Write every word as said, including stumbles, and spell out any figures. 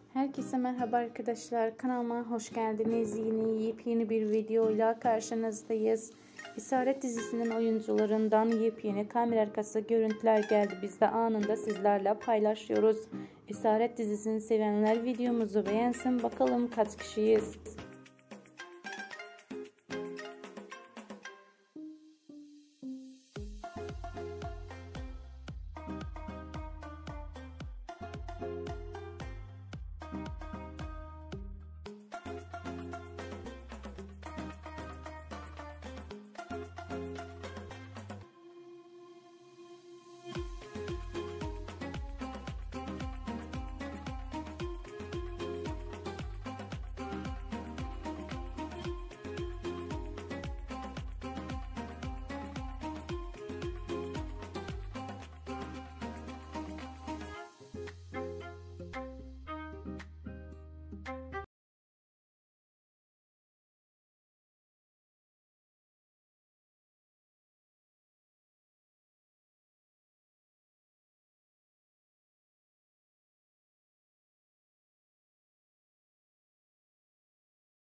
Herkese merhaba arkadaşlar, kanalıma hoş geldiniz. Yeni yepyeni bir videoyla karşınızdayız. Esaret dizisinin oyuncularından yepyeni kamera arkası görüntüler geldi. Biz de anında sizlerle paylaşıyoruz. Esaret dizisini sevenler videomuzu beğensin. Bakalım kaç kişiyiz.